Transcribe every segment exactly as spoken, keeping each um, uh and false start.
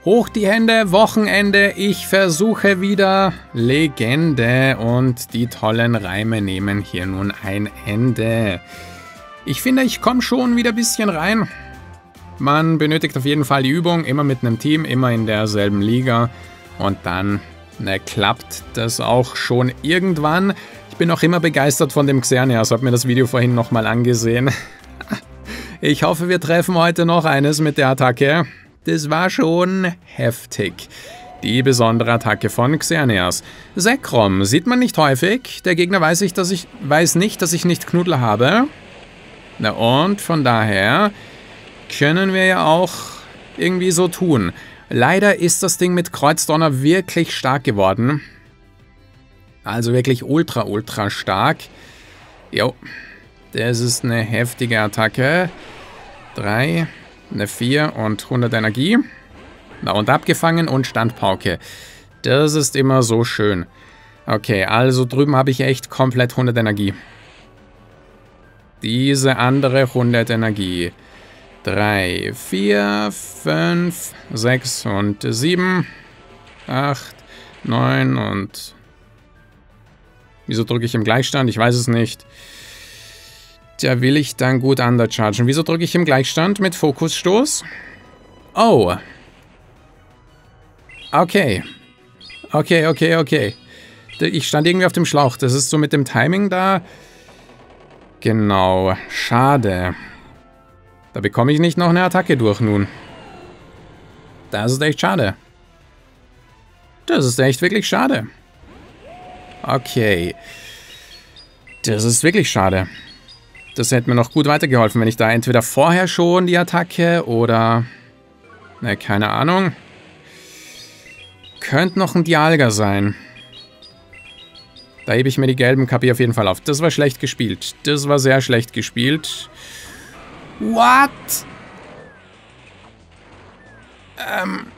Hoch die Hände, Wochenende, ich versuche wieder Legende und die tollen Reime nehmen hier nun ein Ende. Ich finde, ich komme schon wieder ein bisschen rein. Man benötigt auf jeden Fall die Übung, immer mit einem Team, immer in derselben Liga und dann ne, klappt das auch schon irgendwann. Ich bin auch immer begeistert von dem Xerneas, habe mir das Video vorhin nochmal angesehen. Ich hoffe, wir treffen heute noch eines mit der Attacke. Das war schon heftig. Die besondere Attacke von Xerneas. Zekrom sieht man nicht häufig. Der Gegner weiß, ich, dass ich, weiß nicht, dass ich nicht Knuddel habe. Na und von daher können wir ja auch irgendwie so tun. Leider ist das Ding mit Kreuzdonner wirklich stark geworden. Also wirklich ultra, ultra stark. Jo, das ist eine heftige Attacke. Drei... Eine vier und hundert Energie. Na und abgefangen und Standpauke. Das ist immer so schön. Okay, also drüben habe ich echt komplett hundert Energie. Diese andere hundert Energie. drei, vier, fünf, sechs und sieben. acht, neun und... Wieso drücke ich im Gleichstand? Ich weiß es nicht. Da will ich dann gut underchargen. Wieso drücke ich im Gleichstand mit Fokusstoß? Oh. Okay. Okay, okay, okay. Ich stand irgendwie auf dem Schlauch. Das ist so mit dem Timing da. Genau. Schade. Da bekomme ich nicht noch eine Attacke durch nun. Das ist echt schade. Das ist echt wirklich schade. Okay. Das ist wirklich schade. Das hätte mir noch gut weitergeholfen, wenn ich da entweder vorher schon die Attacke oder... Ne, keine Ahnung. Könnte noch ein Dialga sein. Da hebe ich mir die gelben K P auf jeden Fall auf. Das war schlecht gespielt. Das war sehr schlecht gespielt. What? Ähm...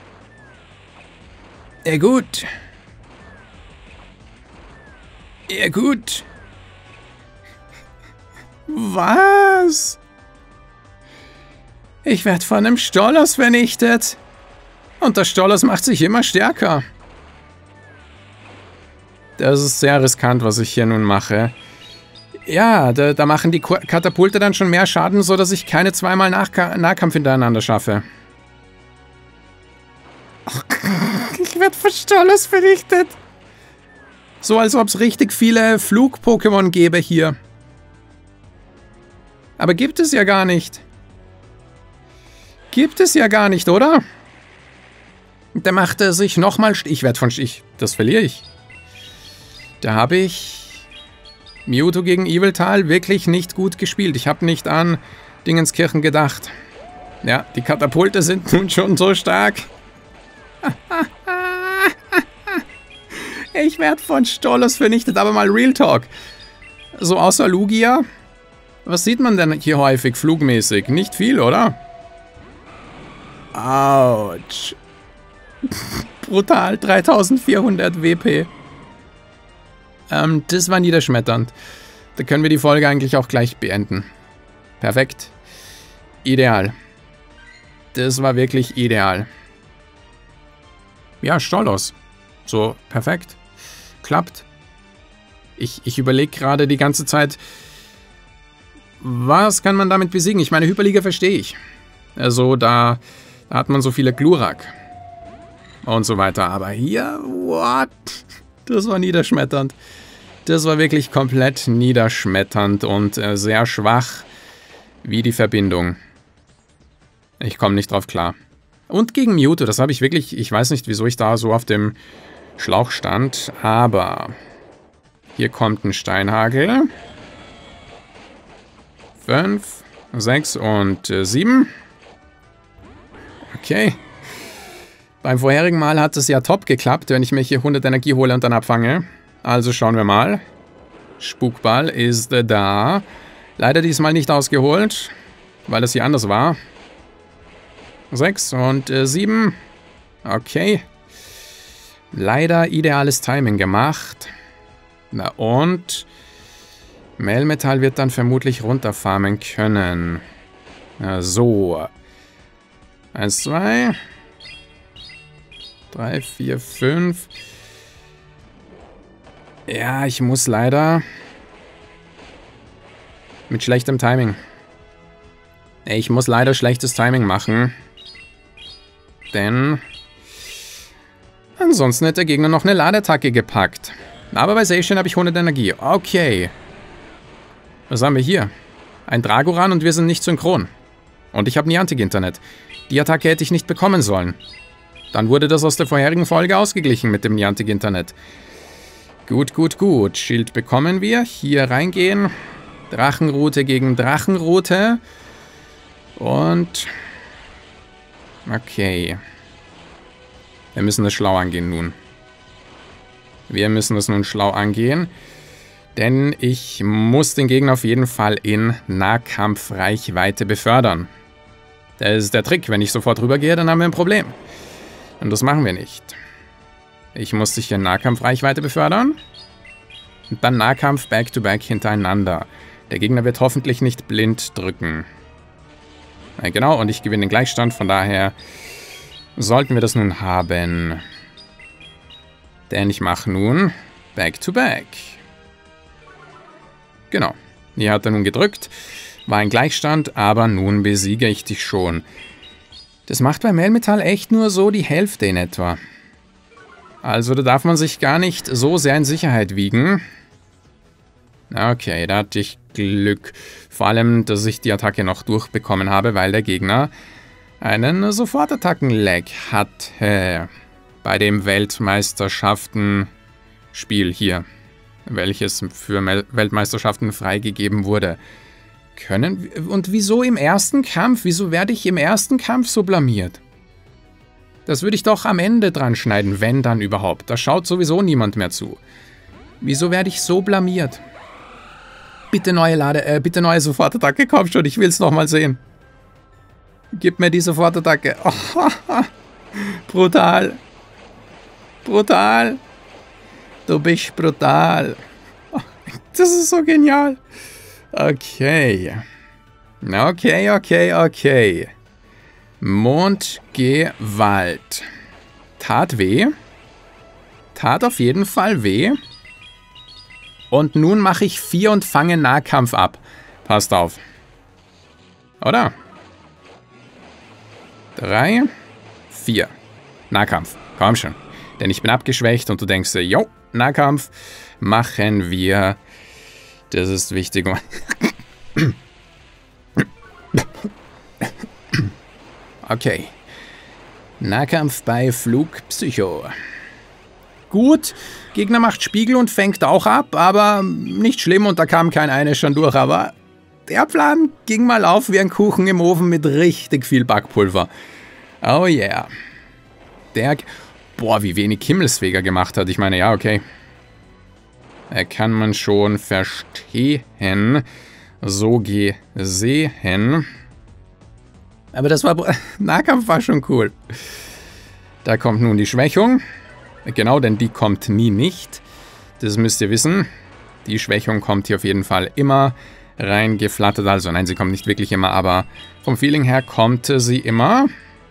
Ja gut. Ja gut. Was? Ich werde von einem Stolos vernichtet. Und der Stolos macht sich immer stärker. Das ist sehr riskant, was ich hier nun mache. Ja, da, da machen die Katapulte dann schon mehr Schaden, sodass ich keine zweimal Nachka- Nahkampf hintereinander schaffe. Ich werde von Stolos vernichtet. So, als ob es richtig viele Flug-Pokémon gäbe hier. Aber gibt es ja gar nicht. Gibt es ja gar nicht, oder? Da macht er sich nochmal... Ich werde von... Ich, das verliere ich. Da habe ich Mewtwo gegen Yveltal wirklich nicht gut gespielt. Ich habe nicht an Dingenskirchen gedacht. Ja, die Katapulte sind nun schon so stark. Ich werde von Stolos vernichtet, aber mal Real Talk. So außer Lugia... Was sieht man denn hier häufig flugmäßig? Nicht viel, oder? Autsch. Brutal, dreitausendvierhundert W P. Ähm, das war niederschmetternd. Da können wir die Folge eigentlich auch gleich beenden. Perfekt. Ideal. Das war wirklich ideal. Ja, Stolos. So, perfekt. Klappt. Ich, ich überlege gerade die ganze Zeit... Was kann man damit besiegen? Ich meine, Hyperliga verstehe ich. Also, da, da hat man so viele Glurak. Und so weiter. Aber hier, what? Das war niederschmetternd. Das war wirklich komplett niederschmetternd und äh, sehr schwach wie die Verbindung. Ich komme nicht drauf klar. Und gegen Mewtwo, das habe ich wirklich... Ich weiß nicht, wieso ich da so auf dem Schlauch stand. Aber hier kommt ein Steinhagel. fünf, sechs und sieben. Okay. Beim vorherigen Mal hat es ja top geklappt, wenn ich mir hier hundert Energie hole und dann abfange. Also schauen wir mal. Spukball ist da. Leider diesmal nicht ausgeholt, weil es hier anders war. sechs und sieben. Okay. Leider ideales Timing gemacht. Na und... Melmetal wird dann vermutlich runterfarmen können. Ja, so. Eins, zwei. drei, vier, fünf. Ja, ich muss leider... Mit schlechtem Timing. Ich muss leider schlechtes Timing machen. Denn... Ansonsten hätte der Gegner noch eine Ladeattacke gepackt. Aber bei Zacian habe ich hundert Energie. Okay. Was haben wir hier? Ein Dragoran und wir sind nicht synchron. Und ich habe Niantic-Internet. Die Attacke hätte ich nicht bekommen sollen. Dann wurde das aus der vorherigen Folge ausgeglichen mit dem Niantic-Internet. Gut, gut, gut. Schild bekommen wir. Hier reingehen. Drachenrute gegen Drachenrute. Und... Okay. Wir müssen das schlau angehen nun. Wir müssen das nun schlau angehen. Denn ich muss den Gegner auf jeden Fall in Nahkampfreichweite befördern. Das ist der Trick. Wenn ich sofort rübergehe, dann haben wir ein Problem. Und das machen wir nicht. Ich muss dich in Nahkampfreichweite befördern. Und dann Nahkampf back-to-back hintereinander. Der Gegner wird hoffentlich nicht blind drücken. Ja, genau, und ich gewinne den Gleichstand. Von daher sollten wir das nun haben. Denn ich mache nun back-to-back. Genau. Hier hat er nun gedrückt. War ein Gleichstand, aber nun besiege ich dich schon. Das macht bei Melmetal echt nur so die Hälfte in etwa. Also da darf man sich gar nicht so sehr in Sicherheit wiegen. Okay, da hatte ich Glück. Vor allem, dass ich die Attacke noch durchbekommen habe, weil der Gegner einen Sofortattacken-Lag hatte. Bei dem Weltmeisterschaften-Spiel hier, welches für Mel- Weltmeisterschaften freigegeben wurde. Können und wieso im ersten Kampf? Wieso werde ich im ersten Kampf so blamiert? Das würde ich doch am Ende dran schneiden, wenn dann überhaupt. Da schaut sowieso niemand mehr zu. Wieso werde ich so blamiert? Bitte neue Lade, äh, bitte neue Sofortattacke, komm schon, ich will es nochmal sehen. Gib mir die Sofortattacke. Oh, brutal. Brutal. Du bist brutal. Das ist so genial. Okay. Okay, okay, okay. Mondgewalt. Tat weh. Tat auf jeden Fall weh. Und nun mache ich vier und fange Nahkampf ab. Passt auf. Oder? Drei, vier. Nahkampf. Komm schon. Denn ich bin abgeschwächt und du denkst dir, jo, Nahkampf machen wir. Das ist wichtig. Okay. Nahkampf bei Flugpsycho. Gut, Gegner macht Spiegel und fängt auch ab, aber nicht schlimm und da kam kein eine schon durch, aber der Plan ging mal auf wie ein Kuchen im Ofen mit richtig viel Backpulver. Oh yeah. Der, boah, wie wenig Himmelsfeger gemacht hat. Ich meine, ja, okay. Er kann man schon verstehen. So gesehen. Aber das war, Nahkampf war schon cool. Da kommt nun die Schwächung. Genau, denn die kommt nie nicht. Das müsst ihr wissen. Die Schwächung kommt hier auf jeden Fall immer reingeflattert. Also nein, sie kommt nicht wirklich immer, aber vom Feeling her kommt sie immer.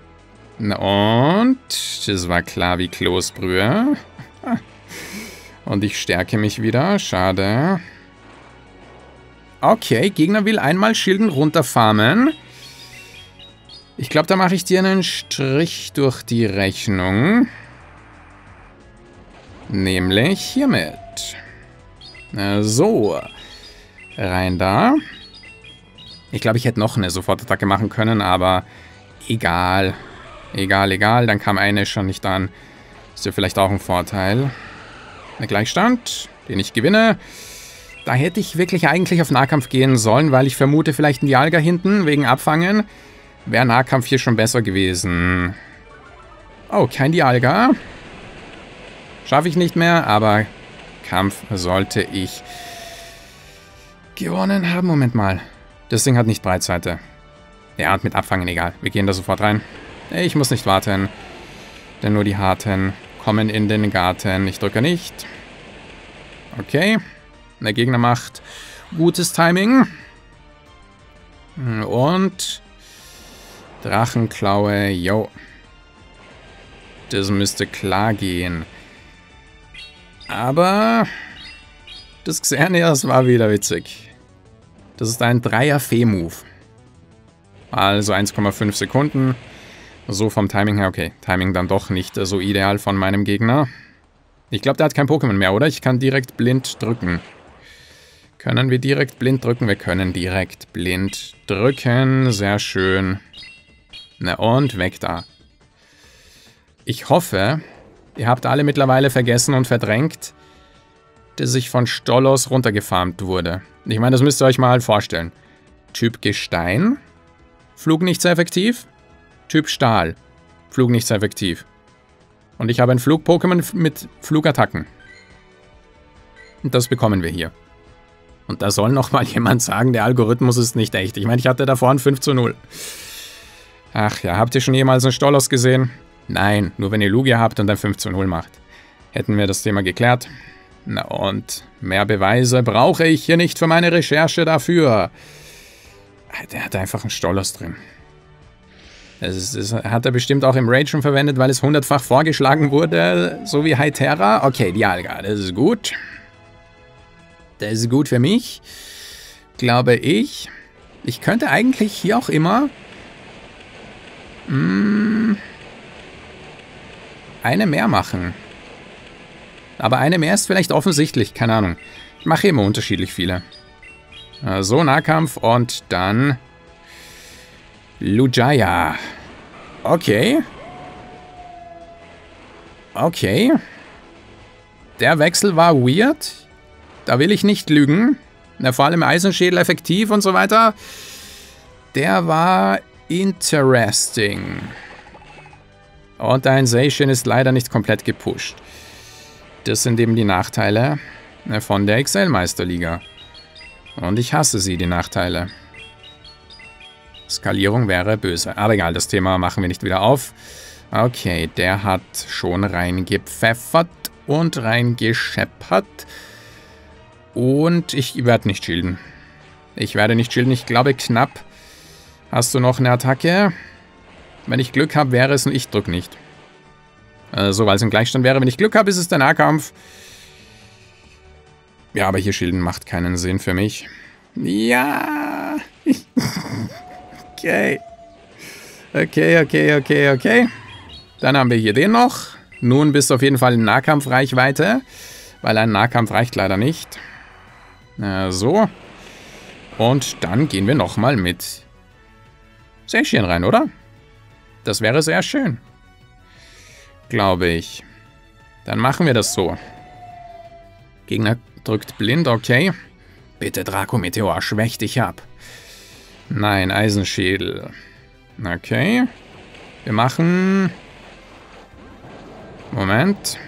Und das war klar wie Kloßbrühe. Und ich stärke mich wieder. Schade. Okay, Gegner will einmal Schilden runterfarmen. Ich glaube, da mache ich dir einen Strich durch die Rechnung. Nämlich hiermit. So. Rein da. Ich glaube, ich hätte noch eine Sofortattacke machen können, aber egal. Egal, egal. Dann kam eine schon nicht an. Ist ja vielleicht auch ein Vorteil. Ein Gleichstand, den ich gewinne. Da hätte ich wirklich eigentlich auf Nahkampf gehen sollen, weil ich vermute, vielleicht ein Dialga hinten wegen Abfangen. Wäre Nahkampf hier schon besser gewesen. Oh, kein Dialga. Schaffe ich nicht mehr, aber Kampf sollte ich gewonnen haben. Moment mal. Das Ding hat nicht Breitseite. Ja, und mit Abfangen egal. Wir gehen da sofort rein. Ich muss nicht warten. Denn nur die Harten kommen in den Garten. Ich drücke nicht. Okay. Der Gegner macht gutes Timing. Und Drachenklaue, yo. Das müsste klar gehen. Aber das Xerneas war wieder witzig. Das ist ein Dreier-Fee-Move. Also eins Komma fünf Sekunden. So vom Timing her, okay. Timing dann doch nicht so ideal von meinem Gegner. Ich glaube, der hat kein Pokémon mehr, oder? Ich kann direkt blind drücken. Können wir direkt blind drücken? Wir können direkt blind drücken. Sehr schön. Na und weg da. Ich hoffe, ihr habt alle mittlerweile vergessen und verdrängt, dass ich von Stolos runtergefarmt wurde. Ich meine, das müsst ihr euch mal vorstellen. Typ Gestein, Flug nicht sehr effektiv. Typ Stahl, Flug nicht sehr effektiv. Und ich habe ein Flug-Pokémon mit Flugattacken. Und das bekommen wir hier. Und da soll noch mal jemand sagen, der Algorithmus ist nicht echt. Ich meine, ich hatte davor ein fünf zu null. Ach ja, habt ihr schon jemals einen Stolos gesehen? Nein, nur wenn ihr Lugia habt und ein fünf zu null macht. Hätten wir das Thema geklärt. Na und, mehr Beweise brauche ich hier nicht für meine Recherche dafür. Der hat einfach einen Stolos drin. Das, ist, das hat er bestimmt auch im Raid schon verwendet, weil es hundertfach vorgeschlagen wurde, so wie Hytera. Okay, Dialga, das ist gut. Das ist gut für mich, glaube ich. Ich könnte eigentlich hier auch immer mh, eine mehr machen. Aber eine mehr ist vielleicht offensichtlich, keine Ahnung. Ich mache immer unterschiedlich viele. So, Nahkampf und dann Lujaya. Okay. Okay. Der Wechsel war weird. Da will ich nicht lügen. Na, vor allem Eisenschädel effektiv und so weiter. Der war interesting. Und ein Zacian ist leider nicht komplett gepusht. Das sind eben die Nachteile von der X L-Meisterliga. Und ich hasse sie, die Nachteile. Skalierung wäre böse. Aber egal, das Thema machen wir nicht wieder auf. Okay, der hat schon reingepfeffert und reingescheppert. Und ich werde nicht schilden. Ich werde nicht schilden. Ich glaube, knapp. Hast du noch eine Attacke? Wenn ich Glück habe, wäre es... Ich drück nicht. Also, weil es ein Gleichstand wäre. Wenn ich Glück habe, ist es der Nahkampf. Ja, aber hier schilden macht keinen Sinn für mich. Ja. Okay. Okay, okay, okay, okay. Dann haben wir hier den noch. Nun bist du auf jeden Fall in Nahkampfreichweite. Weil ein Nahkampf reicht leider nicht. Äh, so. Und dann gehen wir nochmal mit Zacian rein, oder? Das wäre sehr schön. Glaube ich. Dann machen wir das so. Gegner drückt blind, okay. Bitte, Draco-Meteor, schwäch dich ab. Nein, Eisenschädel. Okay. Wir machen... Moment.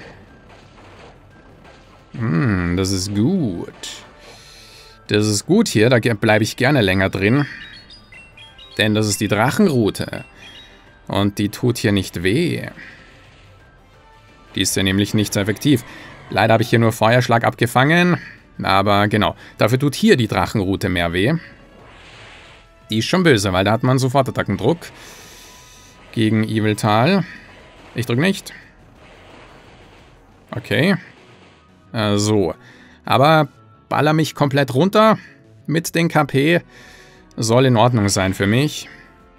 Hm, das ist gut. Das ist gut hier, da bleibe ich gerne länger drin. Denn das ist die Drachenroute. Und die tut hier nicht weh. Die ist ja nämlich nicht so effektiv. Leider habe ich hier nur Feuerschlag abgefangen. Aber genau, dafür tut hier die Drachenroute mehr weh. Die ist schon böse, weil da hat man sofort Attackendruck. Gegen Yveltal. Ich drücke nicht. Okay. Äh, so. Aber baller mich komplett runter mit den K P. Soll in Ordnung sein für mich.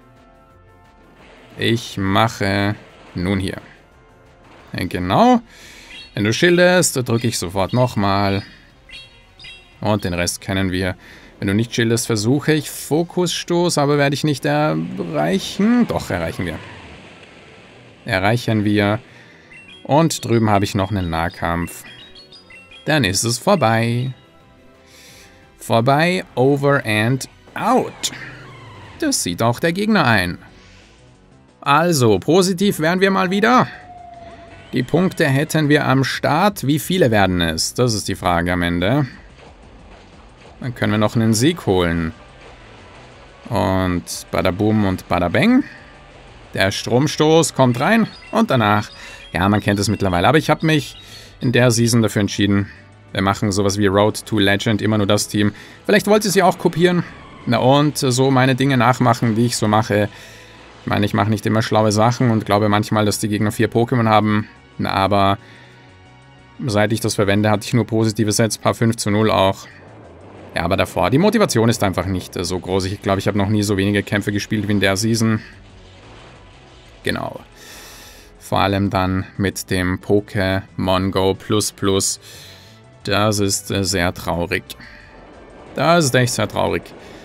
Ich mache nun hier. Genau. Wenn du schildest, drücke ich sofort nochmal. Und den Rest kennen wir. Wenn du nicht schildest, versuche ich Fokusstoß, aber werde ich nicht erreichen. Doch, erreichen wir. Erreichen wir. Und drüben habe ich noch einen Nahkampf. Dann ist es vorbei. Vorbei, over and out. Das sieht auch der Gegner ein. Also, positiv wären wir mal wieder. Die Punkte hätten wir am Start. Wie viele werden es? Das ist die Frage am Ende. Dann können wir noch einen Sieg holen. Und Badaboom und Badabang. Der Stromstoß kommt rein. Und danach, ja, man kennt es mittlerweile. Aber ich habe mich in der Season dafür entschieden. Wir machen sowas wie Road to Legend, immer nur das Team. Vielleicht wollt ihr sie auch kopieren. Na und so meine Dinge nachmachen, wie ich so mache. Ich meine, ich mache nicht immer schlaue Sachen und glaube manchmal, dass die Gegner vier Pokémon haben. Aber seit ich das verwende, hatte ich nur positive Sets, paar fünf zu null auch. Ja, aber davor, die Motivation ist einfach nicht so groß. Ich glaube, ich habe noch nie so wenige Kämpfe gespielt wie in der Season. Genau. Vor allem dann mit dem Pokémon Go Plus Plus. Das ist sehr traurig. Das ist echt sehr traurig.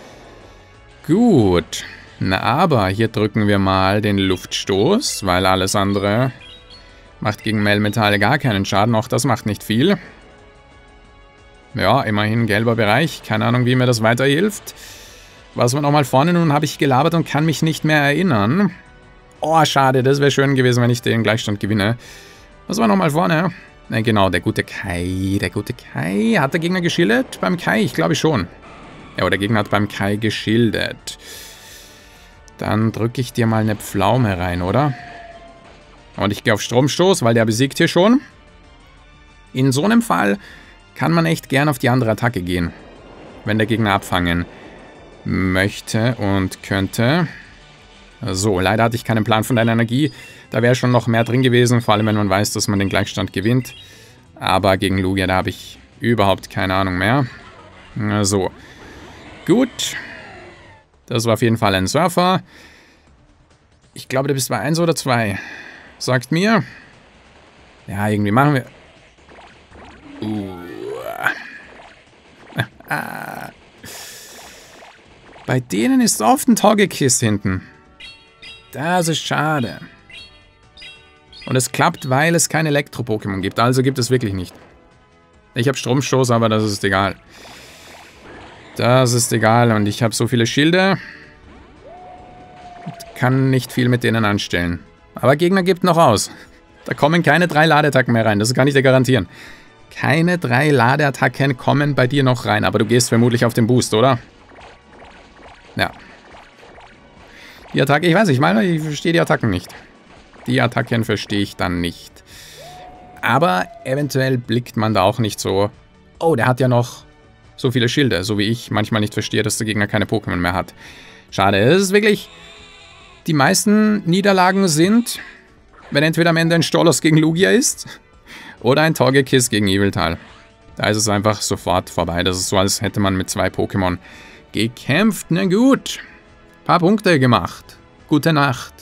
Gut. Na, aber hier drücken wir mal den Luftstoß, weil alles andere macht gegen Melmetal gar keinen Schaden. Auch das macht nicht viel. Ja, immerhin gelber Bereich. Keine Ahnung, wie mir das weiterhilft. Was war nochmal vorne? Nun habe ich gelabert und kann mich nicht mehr erinnern. Oh, schade. Das wäre schön gewesen, wenn ich den Gleichstand gewinne. Was war nochmal vorne? Na, genau, der gute Kai. Der gute Kai. Hat der Gegner geschildert? Beim Kai? Ich glaube schon. Ja, aber der Gegner hat beim Kai geschildert. Dann drücke ich dir mal eine Pflaume rein, oder? Und ich gehe auf Stromstoß, weil der besiegt hier schon. In so einem Fall kann man echt gern auf die andere Attacke gehen. Wenn der Gegner abfangen möchte und könnte. So, leider hatte ich keinen Plan von deiner Energie. Da wäre schon noch mehr drin gewesen, vor allem wenn man weiß, dass man den Gleichstand gewinnt. Aber gegen Lugia, da habe ich überhaupt keine Ahnung mehr. So, gut. Das war auf jeden Fall ein Surfer. Ich glaube, du bist bei eins oder zwei. Sagt mir. Ja, irgendwie machen wir... Uh. Ah. Bei denen ist oft ein Togekiss hinten. Das ist schade. Und es klappt, weil es kein Elektro-Pokémon gibt. Also gibt es wirklich nicht. Ich habe Stromstoß, aber das ist egal. Das ist egal und ich habe so viele Schilde. Kann nicht viel mit denen anstellen. Aber Gegner gibt noch aus. Da kommen keine drei Ladeattacken mehr rein. Das kann ich dir garantieren. Keine drei Ladeattacken kommen bei dir noch rein. Aber du gehst vermutlich auf den Boost, oder? Ja. Die Attacke, ich weiß nicht, ich meine, ich verstehe die Attacken nicht. Die Attacken verstehe ich dann nicht. Aber eventuell blickt man da auch nicht so... Oh, der hat ja noch so viele Schilde, so wie ich manchmal nicht verstehe, dass der Gegner keine Pokémon mehr hat. Schade, es ist wirklich... Die meisten Niederlagen sind, wenn entweder am Ende ein Stolos gegen Lugia ist oder ein Togekiss gegen Yveltal. Da ist es einfach sofort vorbei. Das ist so, als hätte man mit zwei Pokémon gekämpft. Na gut, paar Punkte gemacht. Gute Nacht.